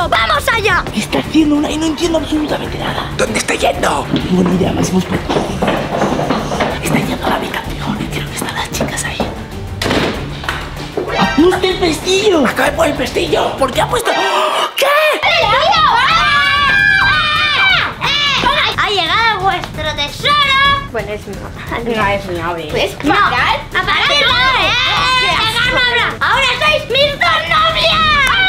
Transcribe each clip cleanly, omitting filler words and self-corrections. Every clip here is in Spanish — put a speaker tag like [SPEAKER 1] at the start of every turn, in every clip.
[SPEAKER 1] tío. ¡Vamos allá!
[SPEAKER 2] ¿Qué está haciendo Unai? No entiendo absolutamente nada.
[SPEAKER 3] ¿Dónde está yendo?
[SPEAKER 2] No tengo ni idea, Máximo. Está yendo a la habitación y creo que están las chicas ahí. ¡Ajuste el pestillo!
[SPEAKER 3] Acaba de poner el pestillo.
[SPEAKER 2] ¿Por qué ha puesto...? ¿Qué?
[SPEAKER 1] ¡Ha llegado vuestro tesoro!
[SPEAKER 4] Pues no es mío, Abril.
[SPEAKER 1] ¿Puedes parar? ¡Ahora sois mis dos novias!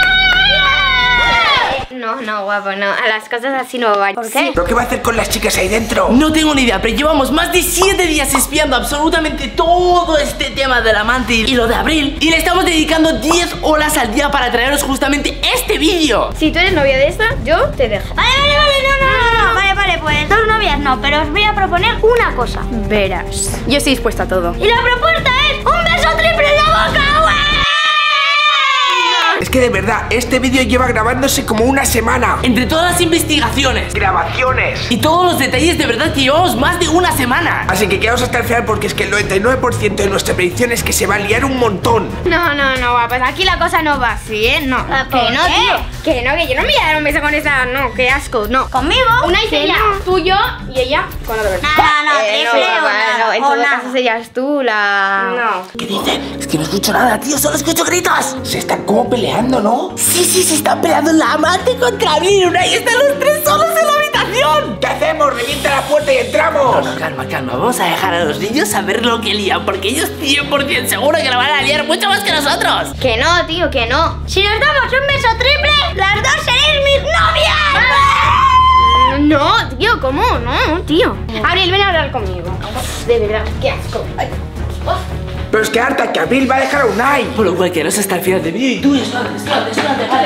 [SPEAKER 4] No, guapo, no. A las cosas así no van.
[SPEAKER 1] ¿Por qué?
[SPEAKER 3] ¿Pero qué va a hacer con las chicas ahí dentro?
[SPEAKER 2] No tengo ni idea, pero llevamos más de 7 días espiando absolutamente todo este tema del amante y lo de Abril. Y le estamos dedicando 10 horas al día para traeros justamente este vídeo.
[SPEAKER 4] Si tú eres novia de esta, yo te dejo.
[SPEAKER 1] Vale, no, pues dos novias no, pero os voy a proponer una cosa.
[SPEAKER 4] Verás. Yo estoy dispuesta a todo.
[SPEAKER 1] Y la propuesta es un beso triple en la boca, güey.
[SPEAKER 3] Es que de verdad, este vídeo lleva grabándose como una semana.
[SPEAKER 2] Entre todas las investigaciones,
[SPEAKER 3] Grabaciones.
[SPEAKER 2] y todos los detalles, de verdad que llevamos más de una semana.
[SPEAKER 3] Así que quedaos hasta el final porque es que el 99% de nuestra predicción es que se va a liar un montón.
[SPEAKER 4] No, guapas. Aquí la cosa no va así, ¿eh? No.
[SPEAKER 1] ¿Por
[SPEAKER 4] Que no,
[SPEAKER 1] qué?
[SPEAKER 4] tío. Que no, que yo no me voy a dar un beso con esa. No, qué asco, no.
[SPEAKER 1] ¿Conmigo?
[SPEAKER 4] Una sería tú, yo y ella con otra persona.
[SPEAKER 1] No, triple o nada,
[SPEAKER 4] no. En
[SPEAKER 1] o
[SPEAKER 4] todo
[SPEAKER 1] nada.
[SPEAKER 4] caso serías tú la... No.
[SPEAKER 2] ¿Qué dicen? Es que no escucho nada, tío, solo escucho gritos.
[SPEAKER 3] Se están como peleando, ¿no?
[SPEAKER 2] Sí, se están peleando la amante contra Abril y Unai. Están los tres solos en la habitación.
[SPEAKER 3] ¿Qué hacemos? ¡Revienta la puerta y entramos!
[SPEAKER 2] No, calma. Vamos a dejar a los niños a ver lo que lían, porque ellos 100% seguro que lo van a liar mucho más que nosotros.
[SPEAKER 4] Que no, tío, que no.
[SPEAKER 1] Si nos damos un beso triple, las dos seréis mis novias.
[SPEAKER 4] No, tío, ¿cómo? No, tío. Abril, ven a hablar conmigo. De verdad, qué asco. Ay.
[SPEAKER 3] Pero es que harta, que Abril va a dejar a Unai.
[SPEAKER 2] Por lo cual quedaros hasta el final del vídeo y tú, espérate, vale.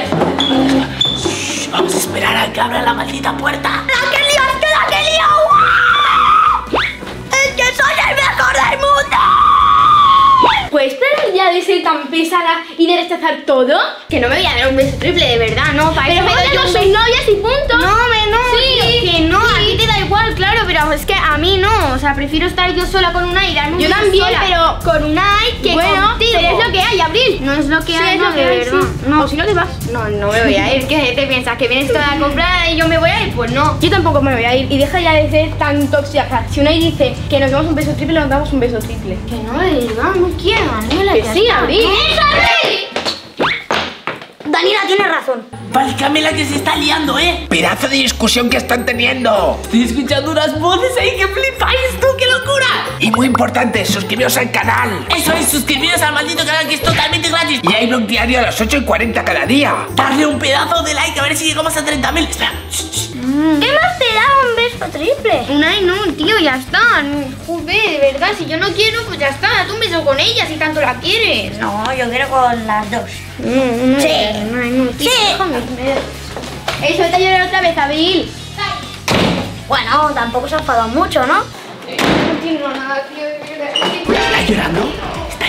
[SPEAKER 2] Shh, vamos a esperar a que abra la maldita puerta.
[SPEAKER 1] ¡La que lío! ¡Es que la que lío! ¡Guau! ¡Es que soy el mejor del mundo!
[SPEAKER 4] ¿Puedes parar ya de ser tan pesada y de rechazar todo? Que no me voy a dar un beso triple, de verdad, no. Para
[SPEAKER 1] Pero
[SPEAKER 4] eso me doy
[SPEAKER 1] no
[SPEAKER 4] un
[SPEAKER 1] sois
[SPEAKER 4] beso.
[SPEAKER 1] novias y punto.
[SPEAKER 4] No,
[SPEAKER 1] Sí,
[SPEAKER 4] tío, que no, a ti te da igual, claro, pero es que a mí no. O sea, prefiero estar yo sola con Unai y darme un
[SPEAKER 1] Yo
[SPEAKER 4] beso
[SPEAKER 1] también,
[SPEAKER 4] sola.
[SPEAKER 1] pero
[SPEAKER 4] con Unai que
[SPEAKER 1] bueno,
[SPEAKER 4] contigo.
[SPEAKER 1] pero es lo que hay, Abril.
[SPEAKER 4] No es lo que hay,
[SPEAKER 1] es
[SPEAKER 4] no,
[SPEAKER 1] lo que
[SPEAKER 4] de
[SPEAKER 1] hay,
[SPEAKER 4] verdad.
[SPEAKER 1] sí.
[SPEAKER 4] No.
[SPEAKER 1] O si no te vas.
[SPEAKER 4] No me voy a ir. ¿Qué te piensas? ¿Que vienes toda a comprar y yo me voy a ir? Pues no. Yo tampoco me voy a ir. Y deja ya de ser tan tóxica. Si Unai dice que nos damos un beso triple, nos damos un beso triple.
[SPEAKER 1] Que no, de verdad, no quiero, Daniela.
[SPEAKER 4] Que sí, Abril.
[SPEAKER 1] ¡Es Abril! Daniela tiene razón.
[SPEAKER 2] Vale, Camila, que se está liando,
[SPEAKER 3] Pedazo de discusión que están teniendo.
[SPEAKER 2] Estoy escuchando unas voces ahí que flipáis, tú, qué locura.
[SPEAKER 3] Y muy importante, suscribiros al canal.
[SPEAKER 2] Eso es, suscribiros al maldito canal que es totalmente gratis.
[SPEAKER 3] Y hay blog diario a las 8:40 cada día.
[SPEAKER 2] Darle un pedazo de like a ver si llegamos a 30.000. Espera.
[SPEAKER 1] ¿Qué más te da un beso triple?
[SPEAKER 4] Unai, no, tío, ya está. Joder, de verdad, si yo no quiero, pues ya está. Date un beso con ella si tanto la quieres.
[SPEAKER 1] No, yo quiero con las dos.
[SPEAKER 4] No,
[SPEAKER 1] Sí.
[SPEAKER 4] no, tío,
[SPEAKER 1] Sí.
[SPEAKER 4] déjame. Suelta a llorar otra vez, Abril.
[SPEAKER 1] Bueno, tampoco se ha enfadado mucho, ¿no?
[SPEAKER 4] No entiendo nada, tío, de verdad.
[SPEAKER 2] ¿Está llorando? Está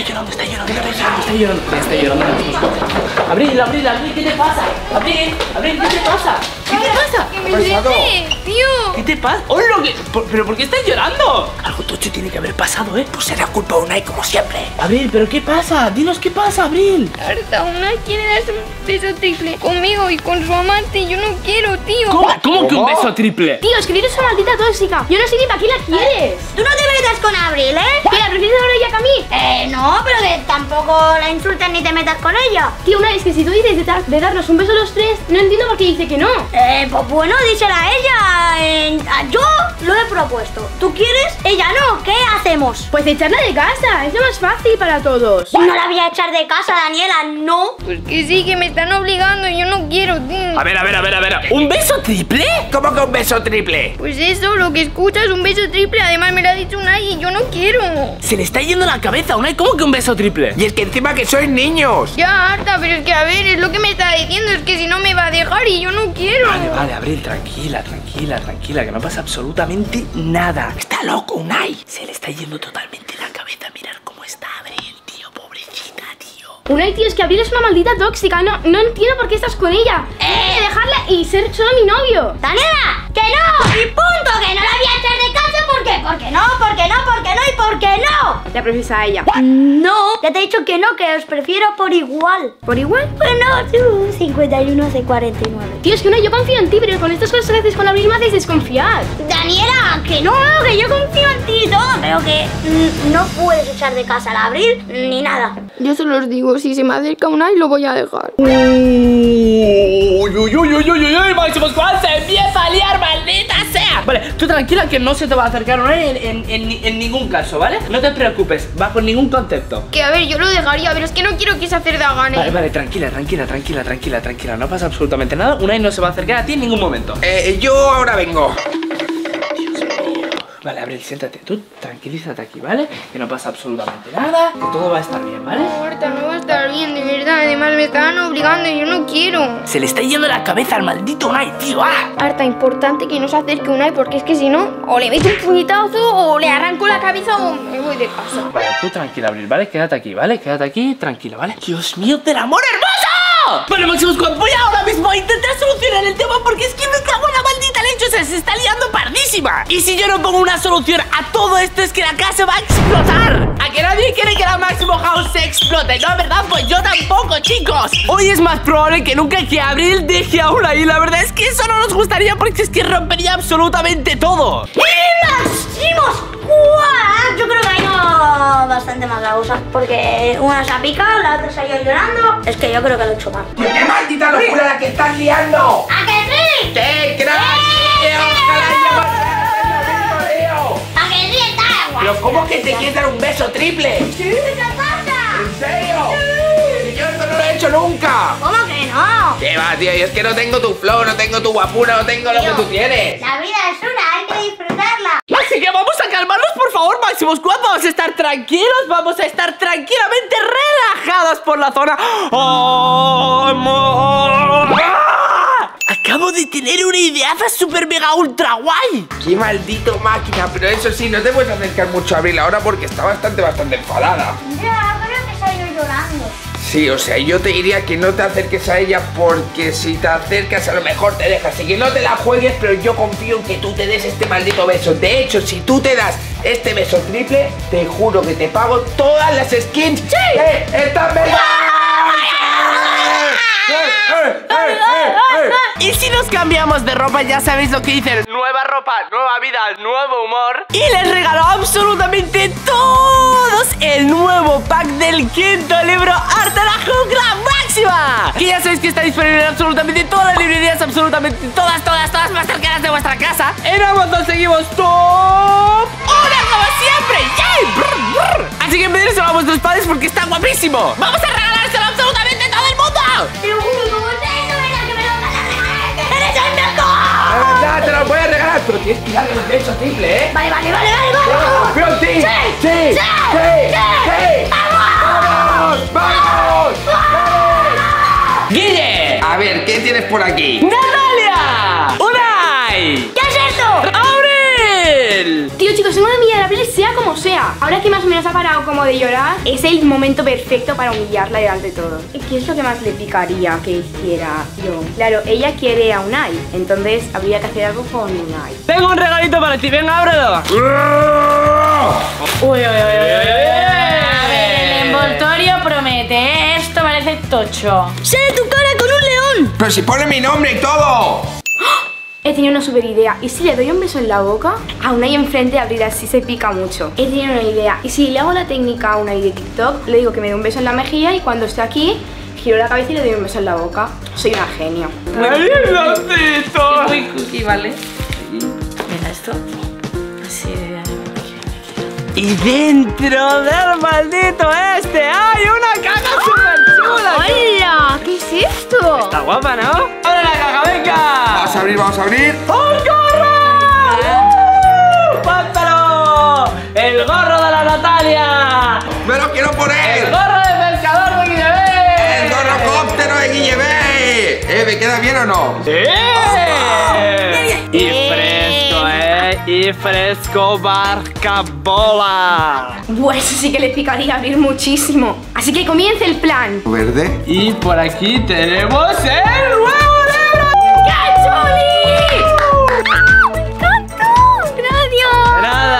[SPEAKER 2] llorando. Abril, ¿qué te pasa? Abril, ¿qué te pasa?
[SPEAKER 4] ¿Qué pasa? Que me duele, tío.
[SPEAKER 2] ¿Qué te pasa? ¡Hola! ¿Pero por qué estás llorando? Algo tocho tiene que haber pasado,
[SPEAKER 3] Pues será culpa de Unai como siempre.
[SPEAKER 2] Abril, ¿pero qué pasa? Dinos qué pasa, Abril.
[SPEAKER 4] Harta, Unai quiere darse un beso triple conmigo y con su amante. Yo no quiero, tío.
[SPEAKER 2] ¿Cómo que un beso triple?
[SPEAKER 4] Tío, es que eres una maldita tóxica. Yo no sé ni para qué la quieres.
[SPEAKER 1] Tú no te metas con Abril, ¿eh?
[SPEAKER 4] ¿Que la prefieres ahora ella que a mí?
[SPEAKER 1] No, pero que tampoco la insultes ni te metas con ella.
[SPEAKER 4] Tío, Unai, es que si tú dices de darnos un beso los tres, no entiendo por qué dice que no.
[SPEAKER 1] Pues bueno, dísela a ella. Yo lo he propuesto. ¿Tú quieres? Ella no. ¿Qué hacemos?
[SPEAKER 4] Pues echarla de casa, es lo más fácil para todos.
[SPEAKER 1] No la voy a echar de casa, Daniela, no.
[SPEAKER 4] Pues que sí, que me están obligando y yo no quiero, tío.
[SPEAKER 3] A ver.
[SPEAKER 2] ¿Un beso triple?
[SPEAKER 3] ¿Cómo que un beso triple?
[SPEAKER 4] Pues eso, lo que escuchas, un beso triple. Además me lo ha dicho Unai y yo no quiero.
[SPEAKER 2] Se le está yendo la cabeza, Unai. ¿Cómo que un beso triple?
[SPEAKER 3] Y es que encima que sois niños.
[SPEAKER 4] Ya, harta, pero es que a ver, es lo que me está diciendo. Es que si no me va a dejar y yo no quiero.
[SPEAKER 2] Vale, Abril, tranquila, que no pasa absolutamente nada. Está loco, Unai. Se le está yendo totalmente la cabeza. Mirar cómo está Abril, tío, pobrecita, tío.
[SPEAKER 4] Unai, tío, es que Abril es una maldita tóxica. No entiendo por qué estás con ella. Tienes que dejarla y ser solo mi novio.
[SPEAKER 1] Daniela, que no. Y punto, que no la voy a echar de casa ¿Por qué? ¿Por qué no? ¿Por qué no? ¿Por qué no? ¿Y por qué no?
[SPEAKER 4] La prefieres a ella.
[SPEAKER 1] No, ya te he dicho que no, que os prefiero por igual.
[SPEAKER 4] ¿Por igual?
[SPEAKER 1] Bueno, tú, 51 hace 49.
[SPEAKER 4] Tío, es que Unai, yo confío en ti, pero con estas cosas que haces con Abril me haces desconfiar.
[SPEAKER 1] Daniela, que no, que yo confío en ti y todo, pero que no puedes echar de casa al Abril ni nada.
[SPEAKER 4] Yo solo os digo, si se me acerca Unai, lo voy a dejar.
[SPEAKER 2] Uy, Máximo Squad, se empieza a liar, maldita sea. Vale, tú tranquila que no se te va a acercar en ningún caso, ¿vale? No te preocupes, bajo ningún concepto.
[SPEAKER 4] Que a ver, yo lo dejaría, pero es que no quiero que se acerque gane.
[SPEAKER 2] Vale, tranquila. No pasa absolutamente nada. Unai no se va a acercar a ti en ningún momento.
[SPEAKER 3] Yo ahora vengo.
[SPEAKER 2] Vale, Abril, siéntate. Tú tranquilízate aquí, ¿vale? Que no pasa absolutamente nada, que todo va a estar bien, ¿vale?
[SPEAKER 4] Ahorita no va a estar bien, de verdad. Además me estaban obligando y yo no quiero.
[SPEAKER 2] Se le está yendo la cabeza al maldito Unai, tío. ¡Ah!
[SPEAKER 4] Harta importante que no se acerque Unai, porque es que si no, o le meto un puñetazo o le arranco la cabeza o me voy de casa.
[SPEAKER 2] Vale, tú tranquila, Abril, ¿vale? Quédate aquí, ¿vale? Quédate aquí, tranquila, ¿vale? ¡Dios mío, del amor hermoso! Vale, Máximo Squad, voy ahora mismo a intentar solucionar el tema porque es que me cago en la maldita leche, se está liando pardísima. Y si yo no pongo una solución a todo esto es que la casa va a explotar. ¿A que nadie quiere que la Máximo House se explote? No, ¿verdad? Pues yo tampoco, chicos. Hoy es más probable que nunca que Abril deje a Unai y la verdad es que eso no nos gustaría porque es que rompería absolutamente todo.
[SPEAKER 1] ¡Y Máximo Squad! Yo creo que hay no bastante más la cosa, porque una se ha picado, la otra se ha ido llorando. Es que yo creo que lo he hecho mal.
[SPEAKER 3] ¡Qué maldita locura la que estás liando!
[SPEAKER 1] ¿A que sí?
[SPEAKER 3] ¡Qué crack! ¡Ojalá yo!
[SPEAKER 1] ¿A que sí está guay?
[SPEAKER 3] ¿Pero cómo que te quieres dar un beso triple?
[SPEAKER 1] ¿Qué pasa?
[SPEAKER 3] ¿En serio? Si yo esto no lo he hecho nunca.
[SPEAKER 1] ¿Cómo que no?
[SPEAKER 3] ¿Qué va, tío? Y es que no tengo tu flow, no tengo tu guapura, no tengo lo que tú tienes.
[SPEAKER 1] La vida es una, hay que disfrutarla.
[SPEAKER 2] Así que vamos a calmarnos, por favor, Máximo Squad. Vamos a estar tranquilos, vamos a estar tranquilamente relajados por la zona. Acabo de tener una ideaza super mega ultra guay.
[SPEAKER 3] ¡Qué maldito máquina! Pero eso sí, no te puedes acercar mucho a Abril ahora porque está bastante enfadada.
[SPEAKER 1] Ya, creo que se ha ido llorando.
[SPEAKER 3] Sí, o sea, yo te diría que no te acerques a ella porque si te acercas a lo mejor te dejas. Así que no te la juegues, pero yo confío en que tú te des este maldito beso. De hecho, si tú te das este beso triple, te juro que te pago todas las skins. ¡Sí! ¡Están verdes!
[SPEAKER 2] Y si nos cambiamos de ropa, ya sabéis lo que dicen: nueva ropa, nueva vida, nuevo humor. Y les regaló absolutamente todos el nuevo pack del quinto libro Arte de la Jungla Máxima, que ya sabéis que está disponible en absolutamente todas las librerías, absolutamente todas más cercanas de vuestra casa. En Amazon seguimos top 1 como siempre. ¡Yay! Brr, brr. Así que pedírselo a vuestros padres porque está guapísimo. Vamos a regalárselo a absolutamente todo el mundo.
[SPEAKER 1] Te lo juro, como ustedes no verán que me lo van a regalar. ¡Eres el mejor!
[SPEAKER 3] La verdad, te lo voy a regalar, pero tienes que darle el beso triple, ¿eh?
[SPEAKER 1] Vale, vamos.
[SPEAKER 3] ¡Confío en ti! ¡Sí! ¡Vamos!
[SPEAKER 2] ¡Guille!
[SPEAKER 3] A ver, ¿qué tienes por aquí?
[SPEAKER 2] ¡Natalia! ¡Unai!
[SPEAKER 1] ¿Qué es esto?
[SPEAKER 2] ¡Abril!
[SPEAKER 4] Tío, chicos, tengo que humillar a Abril sea como sea. Ahora que más o menos ha parado como de llorar, es el momento perfecto para humillarla delante de todos. ¿Qué es lo que más le picaría que hiciera yo? Claro, ella quiere a Unai, entonces habría que hacer algo con Unai.
[SPEAKER 2] Tengo un regalito para ti, venga, ábrelo. Uy. A ver, el envoltorio promete, ¿eh? Esto parece tocho.
[SPEAKER 1] ¡Sale tu cara con un león!
[SPEAKER 3] ¡Pero si pone mi nombre y todo!
[SPEAKER 4] He tenido una super idea. ¿Y si le doy un beso en la boca? A Unai enfrente Abril así se pica mucho. He tenido una idea. ¿Y si le hago la técnica a Unai de TikTok? Le digo que me dé un beso en la mejilla y cuando esté aquí, giro la cabeza y le doy un beso en la boca. Soy una genia.
[SPEAKER 2] ¡Ayudacito!
[SPEAKER 5] Muy cookie, ¿vale? Mira esto. Así de...
[SPEAKER 2] Y dentro del maldito este hay una caja súper chula.
[SPEAKER 4] ¡Hola! ¿Qué es esto?
[SPEAKER 2] Está guapa, ¿no? ¡Abre la caja, venga!
[SPEAKER 3] Vamos a abrir, vamos a abrir.
[SPEAKER 2] ¡Un gorro! ¡Pántalo! ¡El gorro de la Natalia!
[SPEAKER 3] ¡Me lo quiero
[SPEAKER 2] ¡El
[SPEAKER 3] poner!
[SPEAKER 2] gorro de pescador de Guille!
[SPEAKER 3] ¡El gorrocóptero de Guille B! ¿Me queda bien o no?
[SPEAKER 2] ¡Sí! Y fresco, Y fresco barcabola.
[SPEAKER 4] Buah, eso sí que le picaría a Abril muchísimo. Así que comience el plan.
[SPEAKER 3] ¿Verde?
[SPEAKER 2] Y por aquí tenemos el nuevo libro.
[SPEAKER 4] ¡Qué chuli! ¡Me encanta! ¡Gracias!
[SPEAKER 2] Nada.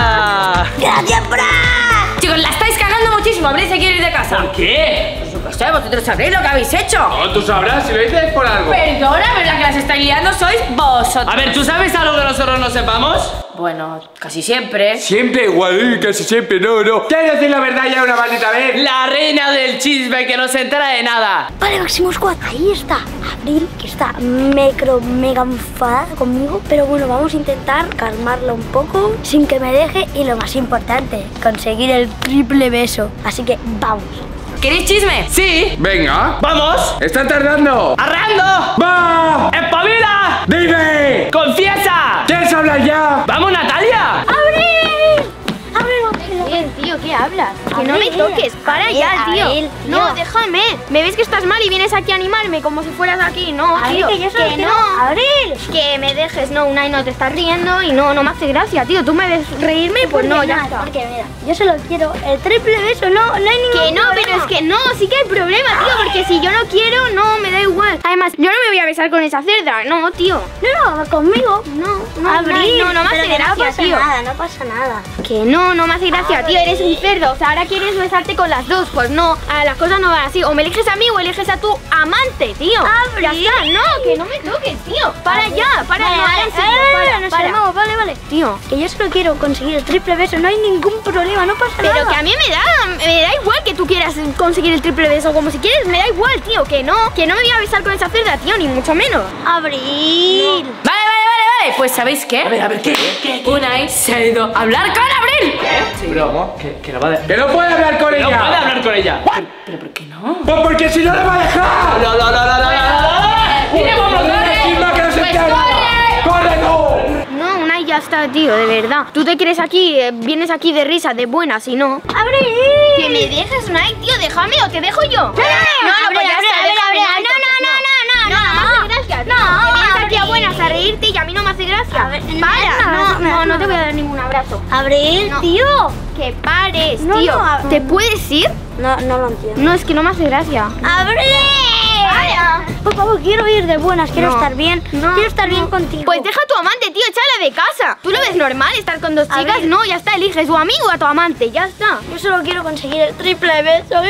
[SPEAKER 1] ¡Gracias, Fran!
[SPEAKER 5] Chicos, la estáis cagando muchísimo. Abril se quiere ir de casa.
[SPEAKER 2] ¿Por qué?
[SPEAKER 5] Pues yo qué sé, vosotros sabréis lo que habéis hecho.
[SPEAKER 3] No, tú sabrás si lo dices por algo.
[SPEAKER 5] Perdona, pero la que las estáis liando sois vosotros.
[SPEAKER 2] A ver, ¿tú sabes algo que nosotros no sepamos?
[SPEAKER 5] Bueno, casi siempre.
[SPEAKER 3] Siempre igual, casi siempre, no. ¿Quieres decir la verdad ya una maldita vez?
[SPEAKER 2] La reina del chisme que no se entera de nada.
[SPEAKER 1] Vale, Máximo Squad, ahí está Abril, que está mega enfadada conmigo. Pero bueno, vamos a intentar calmarla un poco sin que me deje. Y lo más importante, conseguir el triple beso. Así que vamos.
[SPEAKER 5] ¿Queréis chisme?
[SPEAKER 2] Sí.
[SPEAKER 3] Venga.
[SPEAKER 2] ¡Vamos!
[SPEAKER 3] ¡Están tardando!
[SPEAKER 2] ¡Arrando!
[SPEAKER 3] ¡Va!
[SPEAKER 2] ¡Espabila!
[SPEAKER 3] ¡Dime!
[SPEAKER 2] ¡Confiesa!
[SPEAKER 3] ¿Quieres hablar ya?
[SPEAKER 2] ¡Vamos, Natalia!
[SPEAKER 1] ¡Abril! ¡Abril!
[SPEAKER 4] Bien, tío, ¿qué hablas? Que no
[SPEAKER 1] Abril,
[SPEAKER 4] me toques, para
[SPEAKER 1] Abril,
[SPEAKER 4] ya, tío.
[SPEAKER 1] Abril, tío.
[SPEAKER 4] No, déjame. Me ves que estás mal y vienes aquí a animarme como si fueras aquí. No,
[SPEAKER 1] Abril,
[SPEAKER 4] tío.
[SPEAKER 1] que yo solo quiero-
[SPEAKER 4] no.
[SPEAKER 1] Abril.
[SPEAKER 4] Que me dejes, no, Unai, no te estás riendo y no me hace gracia, tío. Tú me ves reírme, pues no, ya está.
[SPEAKER 1] Porque mira, yo solo quiero el triple beso, no hay ningún
[SPEAKER 4] Que no,
[SPEAKER 1] problema.
[SPEAKER 4] pero es que no, sí que hay problema, tío, porque si yo no quiero, no, me da igual. Además, yo no me voy a besar con esa cerda, no, tío.
[SPEAKER 1] No, conmigo.
[SPEAKER 4] No,
[SPEAKER 1] Abril,
[SPEAKER 4] no me
[SPEAKER 1] pero
[SPEAKER 4] hace
[SPEAKER 1] que
[SPEAKER 4] gracia,
[SPEAKER 1] no pasa
[SPEAKER 4] tío.
[SPEAKER 1] nada, no pasa nada.
[SPEAKER 4] Que no me hace gracia, tío, eres un cerdo. O sea, ahora quieres besarte con las dos. Pues no, las cosas no van así. O me eliges a mí o eliges a tu amante, tío.
[SPEAKER 1] Abril.
[SPEAKER 4] Ya está, no, que no me toques, tío. Para ya, para
[SPEAKER 1] Vale,
[SPEAKER 4] ya.
[SPEAKER 1] vale,
[SPEAKER 4] en serio,
[SPEAKER 1] nos
[SPEAKER 4] para.
[SPEAKER 1] calmamos, vale.
[SPEAKER 4] Tío,
[SPEAKER 1] Que yo solo quiero conseguir el triple beso, no hay ningún problema, no pasa nada.
[SPEAKER 4] pero que a mí me da igual que tú quieras conseguir el triple beso. Como si quieres, me da igual, tío. Que no me voy a besar con esa cerda, tío, ni mucho menos.
[SPEAKER 1] Abril.
[SPEAKER 5] Vale. Pues ¿sabéis qué?
[SPEAKER 3] A ver, ¿qué?
[SPEAKER 5] Unai se ha ido a hablar con Abril.
[SPEAKER 3] ¿Cómo?
[SPEAKER 2] Que no va de...
[SPEAKER 3] ¡Que no puede hablar con
[SPEAKER 2] No
[SPEAKER 3] ella!
[SPEAKER 2] puede hablar con ella.
[SPEAKER 5] ¿Pero por qué no?
[SPEAKER 3] Pues porque si no le va a dejar.
[SPEAKER 2] No.
[SPEAKER 5] ¡Mira, vamos,
[SPEAKER 3] Encima que no se
[SPEAKER 5] Pues
[SPEAKER 3] entera nada. ¡Corre tú!
[SPEAKER 4] No, Unai, ya está, tío, de verdad. Tú te quieres aquí, vienes aquí de risa, de buenas, y no.
[SPEAKER 1] Abril.
[SPEAKER 4] Que me dejes, Unai, tío, déjame o te dejo yo. No, pues ya está,
[SPEAKER 1] Abril,
[SPEAKER 4] déjame,
[SPEAKER 1] Abril,
[SPEAKER 4] no me hace gracia, tío. Que vienes aquí a buenas a reírte y a mí no me hace gracia. No te voy a dar ningún abrazo.
[SPEAKER 1] Abril,
[SPEAKER 4] No.
[SPEAKER 1] tío.
[SPEAKER 4] Que pares,
[SPEAKER 1] No,
[SPEAKER 4] tío.
[SPEAKER 1] no,
[SPEAKER 4] ¿Te puedes ir?
[SPEAKER 1] No lo entiendo.
[SPEAKER 4] No, es que no me hace gracia.
[SPEAKER 1] ¡Abril!
[SPEAKER 4] Vaya.
[SPEAKER 1] Por favor, quiero ir de buenas, quiero
[SPEAKER 4] No.
[SPEAKER 1] estar bien.
[SPEAKER 4] No,
[SPEAKER 1] quiero estar bien
[SPEAKER 4] no.
[SPEAKER 1] contigo.
[SPEAKER 4] Pues deja a tu amante, tío, échala de casa. ¿Tú lo ves normal estar con dos
[SPEAKER 1] A
[SPEAKER 4] chicas?
[SPEAKER 1] ver.
[SPEAKER 4] No, ya está, eliges o amigo o a tu amante, ya está.
[SPEAKER 1] Yo solo quiero conseguir el triple beso.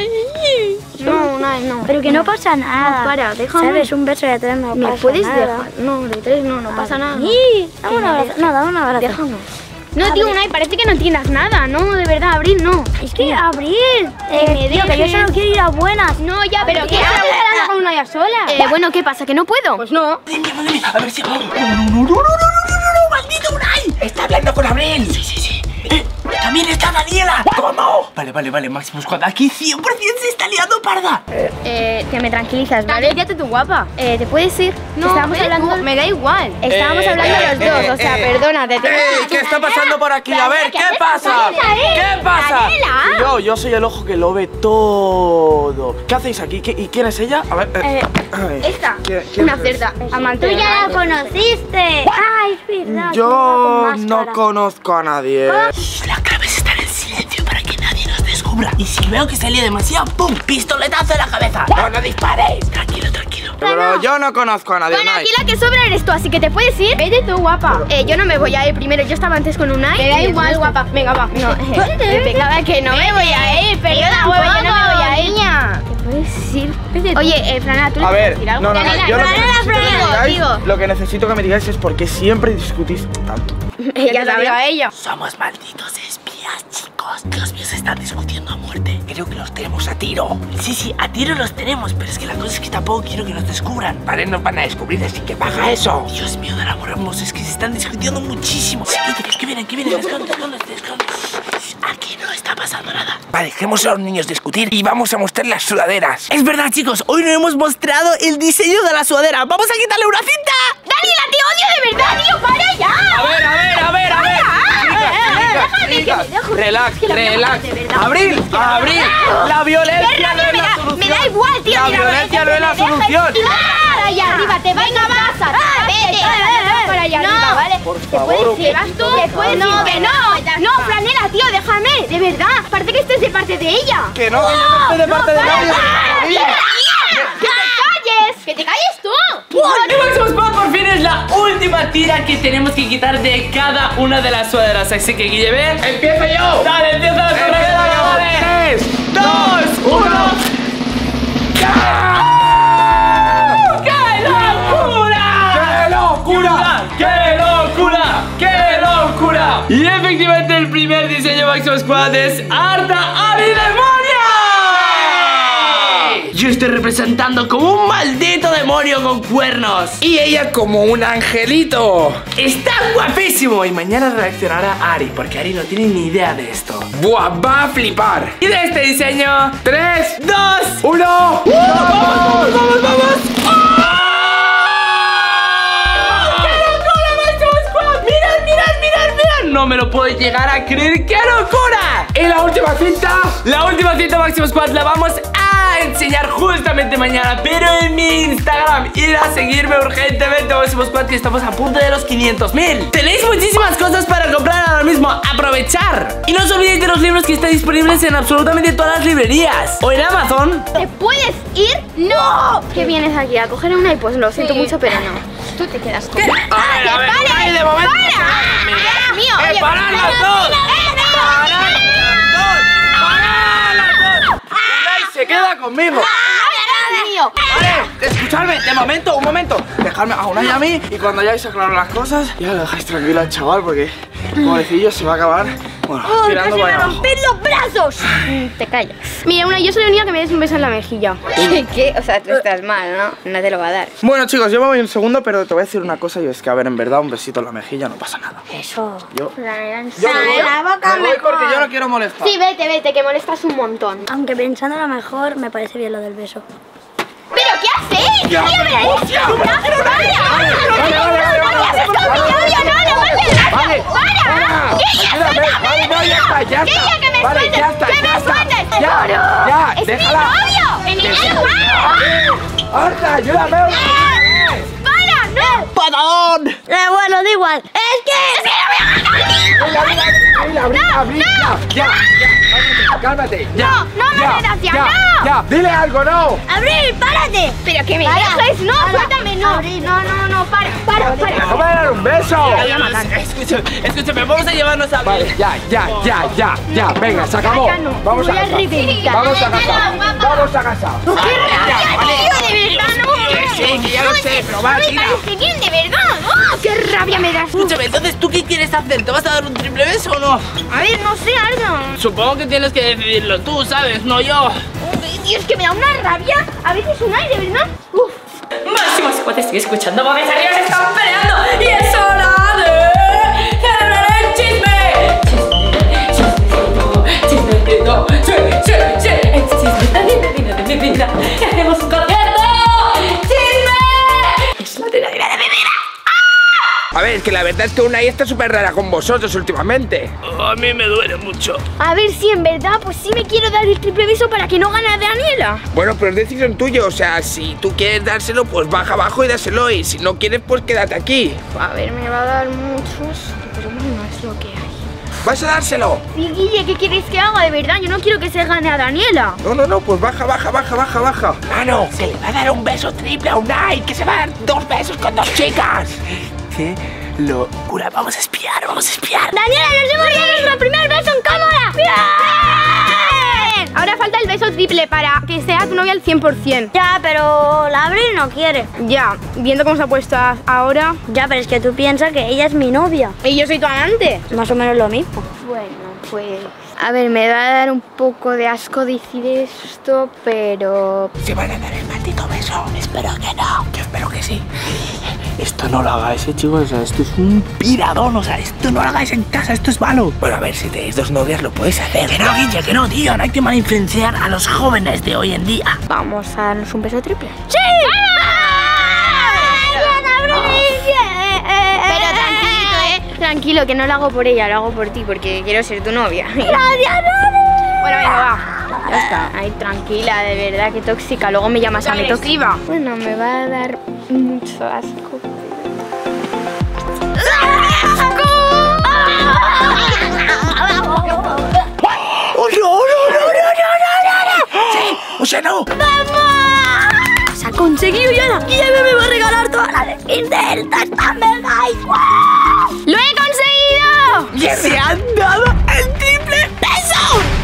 [SPEAKER 4] No.
[SPEAKER 1] Pero que no pasa nada.
[SPEAKER 4] No, para, déjame.
[SPEAKER 1] ¿Sabes? Un beso de tres no
[SPEAKER 4] ¿Me
[SPEAKER 1] pasa
[SPEAKER 4] puedes
[SPEAKER 1] nada.
[SPEAKER 4] dejar? No, de tres no pasa nada.
[SPEAKER 1] Sí, dame un abrazo. No, dame un abrazo.
[SPEAKER 4] Déjame. No, tío, Unai, parece que no entiendas nada. No, de verdad, Abril, no.
[SPEAKER 1] Es que Abril,
[SPEAKER 4] me
[SPEAKER 1] tío, que yo
[SPEAKER 4] dejes.
[SPEAKER 1] solo quiero ir a buenas.
[SPEAKER 4] No, ya, pero
[SPEAKER 1] Abril,
[SPEAKER 4] ¿qué
[SPEAKER 1] habla
[SPEAKER 4] haces con una ya sola? Bueno, ¿qué pasa? ¿Que no puedo? Pues no.
[SPEAKER 3] A ver si... No, maldito Unai. Está hablando con Abril. Sí. También está Daniela. ¿Cómo? Vale, Máximo Squad. Aquí 100% se está liando parda.
[SPEAKER 4] Que me tranquilizas, ¿vale? Tranquilízate tú, guapa. ¿Te puedes ir? No, estábamos hablando... Me da igual. Estábamos hablando los dos, o sea, perdónate.
[SPEAKER 6] ¿Qué está pasando por aquí? A ver, ¿qué pasa? ¿Qué pasa? Yo soy el ojo que lo ve todo. ¿Qué hacéis aquí? ¿Y quién es ella? A ver.
[SPEAKER 4] Esta,
[SPEAKER 6] ¿Quién
[SPEAKER 4] una
[SPEAKER 6] es?
[SPEAKER 4] cerda, amante.
[SPEAKER 1] Tú ya la conociste. Ay, es verdad.
[SPEAKER 6] Yo no conozco a nadie.
[SPEAKER 3] La clave es estar en silencio para que nadie nos descubra. Y si veo que se lía demasiado, ¡pum! ¡Pistoletazo en la cabeza! ¡No disparéis! Tranquilo.
[SPEAKER 6] Pero yo no conozco a nadie.
[SPEAKER 4] Bueno,
[SPEAKER 6] Unai.
[SPEAKER 4] aquí la que sobra eres tú, así que te puedes ir. Vete tú, guapa. Yo no me voy a ir primero. Yo estaba antes con Unai. Me da igual, guapa. Venga, va. No, venga, va, que no me voy a ir. Perdona, guapa, yo no me voy a ir. ¿Te puedes ir? Vete tú. Oye, Frana, ¿tú le
[SPEAKER 6] A
[SPEAKER 4] puedes
[SPEAKER 6] ver,
[SPEAKER 4] decir algo?
[SPEAKER 6] no, yo lo que necesito que me digáis,
[SPEAKER 4] digo.
[SPEAKER 6] lo que necesito que me digáis es por qué siempre discutís tanto.
[SPEAKER 4] Ella sabe a ella.
[SPEAKER 3] Somos malditos espías, chicos. Que los míos están discutiendo a muerte. Creo que los tenemos a tiro. Sí, a tiro los tenemos. Pero es que la cosa es que tampoco quiero que nos descubran. Vale, nos van a descubrir, así que baja eso. Dios mío, del amor hermoso. Es que se están discutiendo muchísimo. Sí, que vienen. Esconde. Aquí no está pasando nada. Vale, dejemos a los niños discutir y vamos a mostrar las sudaderas.
[SPEAKER 2] Es verdad, chicos, hoy no hemos mostrado el diseño de la sudadera. ¡Vamos a quitarle una cinta!
[SPEAKER 4] Daniela, te odio de verdad, tío. ¡Para ya!
[SPEAKER 6] A ver. Relax. Abril. La violencia no es la solución.
[SPEAKER 4] Me da igual, tío.
[SPEAKER 6] La violencia no es la solución.
[SPEAKER 4] Para allá arriba, te vas a casa. Vete para allá arriba, ¿vale?
[SPEAKER 6] Por
[SPEAKER 4] ¿Te
[SPEAKER 6] favor,
[SPEAKER 4] puedes ir? ¿Te puedes ir? Que no, Franela, tío, déjame. De verdad, parece que estés de parte de ella.
[SPEAKER 6] Que no estoy de parte de nadie.
[SPEAKER 4] ¡Que te calles! ¡Que te calles tú!
[SPEAKER 2] ¡Máximo Squad por fin es la última última tira que tenemos que quitar de cada una de las sudaderas. Así que, Guille, ven.
[SPEAKER 3] ¡Empiezo yo!
[SPEAKER 2] Dale, empieza la correa.
[SPEAKER 3] 3,
[SPEAKER 2] 2, 1. ¡Qué locura!
[SPEAKER 3] ¡Qué locura!
[SPEAKER 2] ¡Qué locura! ¡Qué locura! Y efectivamente el primer diseño Maximum Squad es Arta Ari Demonia. Yo estoy representando como un maldito demonio con cuernos.
[SPEAKER 3] Y ella como un angelito.
[SPEAKER 2] Está guapísimo. Y mañana reaccionará Ari, porque Ari no tiene ni idea de esto.
[SPEAKER 3] Buah, va a flipar.
[SPEAKER 2] Y de este diseño
[SPEAKER 3] 3,
[SPEAKER 2] 2,
[SPEAKER 3] 1.
[SPEAKER 2] ¡Vamos, vamos, vamos! No me lo puedo llegar a creer. ¡Qué locura!
[SPEAKER 3] Y la última cinta.
[SPEAKER 2] La última cinta Maximum Squad la vamos a enseñar justamente mañana, pero en mi Instagram. Ir a seguirme urgentemente, Maximum Squad, que estamos a punto de los 500.000. Tenéis muchísimas cosas para comprar ahora mismo. Aprovechar. Y no os olvidéis de los libros que están disponibles en absolutamente todas las librerías o en Amazon.
[SPEAKER 4] ¿Te puedes ir? ¡No! ¿Qué vienes aquí? ¿A coger una y pues lo siento mucho, pero no? Tú te quedas con...
[SPEAKER 3] A ver, Unai, de momento.
[SPEAKER 4] ¡Para! ¡Mío! Oye,
[SPEAKER 3] ¡Parad las dos!
[SPEAKER 6] Unai se queda conmigo.
[SPEAKER 4] mío!
[SPEAKER 6] Vale, escuchadme, de momento, un momento. Dejadme a Unai y a mí, y cuando ya hayáis aclarado las cosas, ya lo dejáis tranquilo al chaval, porque pobrecillo se va a acabar. Bueno, tirando
[SPEAKER 1] ¡Casi
[SPEAKER 6] para
[SPEAKER 1] me
[SPEAKER 6] abajo.
[SPEAKER 1] rompí los brazos!
[SPEAKER 4] Te callas. Mira, una, yo soy la única que me des un beso en la mejilla. ¿Qué? O sea, tú estás mal, ¿no? No te lo va a dar.
[SPEAKER 6] Bueno, chicos, yo me voy un segundo, pero te voy a decir una cosa, y es que, a ver, en verdad, un besito en la mejilla no pasa nada.
[SPEAKER 1] Eso.
[SPEAKER 6] Yo
[SPEAKER 4] La
[SPEAKER 6] me voy porque yo no quiero molestar.
[SPEAKER 4] Sí, vete, vete, que molestas un montón.
[SPEAKER 1] Aunque pensando a lo mejor me parece bien lo del beso.
[SPEAKER 4] ¿Pero qué haces?
[SPEAKER 3] Ya, hostia. Vale, ayúdame, vale, no, ya está, ya está. Vale, ya está, ya está. Ya,
[SPEAKER 4] ¡Es mi
[SPEAKER 3] déjala.
[SPEAKER 4] novio! ¡El niño!
[SPEAKER 3] Horta, ayúdame.
[SPEAKER 4] ¡Para! ¡No!
[SPEAKER 6] ¡Patadón!
[SPEAKER 1] Bueno, da igual. ¡Es que!
[SPEAKER 3] Ya, cálmate.
[SPEAKER 4] No, no me hagas gracia, no.
[SPEAKER 3] Ya, dile algo, no.
[SPEAKER 1] ¡Abril, párate!
[SPEAKER 4] ¿Pero que me
[SPEAKER 1] Para.
[SPEAKER 4] dejes? ¡No,
[SPEAKER 1] Para.
[SPEAKER 4] suéltame! ¡No! No, para.
[SPEAKER 3] Déjame dar un beso.
[SPEAKER 2] Escúchame, vamos a llevarnos a...
[SPEAKER 3] Vale, ya, venga, se acabó.
[SPEAKER 4] Ya no,
[SPEAKER 3] Vamos
[SPEAKER 4] voy
[SPEAKER 3] a
[SPEAKER 4] a
[SPEAKER 3] casa.
[SPEAKER 4] reventar.
[SPEAKER 3] Vamos a casa. Vamos a casa.
[SPEAKER 4] ¡Tío, de verdad, no!
[SPEAKER 3] Sí, que ya lo sé, pero va,
[SPEAKER 4] No me
[SPEAKER 3] tira.
[SPEAKER 4] parece bien, de verdad. ¡Oh, qué rabia me das!
[SPEAKER 2] Escúchame, entonces, ¿tú qué quieres hacer? ¿Te vas a dar un triple beso o no?
[SPEAKER 4] A ver, no sé, algo.
[SPEAKER 2] Supongo que tienes que decidirlo tú, ¿sabes? No yo.
[SPEAKER 4] Dios, que me da una rabia. A veces un aire, ¿verdad? Uf.
[SPEAKER 5] Máximo Squad, estoy escuchando porque arriba se están peleando y es hora de celebrar el chisme. Chismecito, chismecito de mi vida. Y hacemos un concierto. ¡Chisme! Es la adrenalina de mi vida.
[SPEAKER 3] A ver, que la verdad es que Unai está súper rara con vosotros últimamente.
[SPEAKER 2] A mí me duele mucho.
[SPEAKER 4] A ver si en verdad, pues sí me quiero dar el triple beso para que no gane a Daniela.
[SPEAKER 3] Bueno, pero es decisión tuya, o sea, si tú quieres dárselo, pues baja abajo y dáselo, y si no quieres, pues quédate aquí.
[SPEAKER 4] A ver, me va a dar muchos, pero bueno, es lo que hay.
[SPEAKER 3] ¿Vas a dárselo?
[SPEAKER 4] Sí, Guille, ¿qué quieres que haga? De verdad, yo no quiero que se gane a Daniela.
[SPEAKER 3] No, pues baja. Mano, se le va a dar un beso triple a Unai, que se va a dar 2 besos con 2 chicas.
[SPEAKER 2] ¡Qué locura! Vamos a espiar.
[SPEAKER 4] ¡Daniela, nos hemos dado nuestro primer beso en cámara! ¡Bien! Ahora falta el beso triple para que sea tu novia al 100%.
[SPEAKER 1] Ya, pero la Abril no quiere.
[SPEAKER 4] Ya, viendo cómo se ha puesto ahora.
[SPEAKER 1] Ya, pero es que tú piensas que ella es mi novia.
[SPEAKER 4] Y yo soy tu amante.
[SPEAKER 1] Más o menos lo mismo.
[SPEAKER 4] Bueno, pues... A ver, me va a dar un poco de asco decir esto, pero...
[SPEAKER 3] Se van a dar el maldito beso. Espero que no. Yo espero que sí.
[SPEAKER 6] Esto no lo hagáis, chicos, o sea, esto es un piradón, o sea, esto no lo hagáis en casa, esto es malo.
[SPEAKER 3] Bueno, a ver, si tenéis 2 novias lo podéis hacer.
[SPEAKER 2] Que no, Guille, que no, tío. No hay que malinfluenciar a los jóvenes de hoy en día.
[SPEAKER 4] Vamos a darnos un beso triple.
[SPEAKER 1] ¡Sí!
[SPEAKER 4] Pero tranquilo, tranquilo, que no lo hago por ella, lo hago por ti, porque quiero ser tu novia.
[SPEAKER 1] ¡Gracias, Abril!
[SPEAKER 4] Bueno, venga, va. Ya está. Ay, tranquila, de verdad, qué tóxica. Luego me llamas a mi tóxica. Bueno, me va a dar mucho asco.
[SPEAKER 3] ¡Oh, no! ¡Sí! ¡O sea, no!
[SPEAKER 1] ¡Saco conseguido ya. Y Eve me va a regalar todas las skins del Tastamer, guys. ¡Wow!
[SPEAKER 4] ¡Lo he conseguido!
[SPEAKER 2] ¡Que se han dado el triple peso!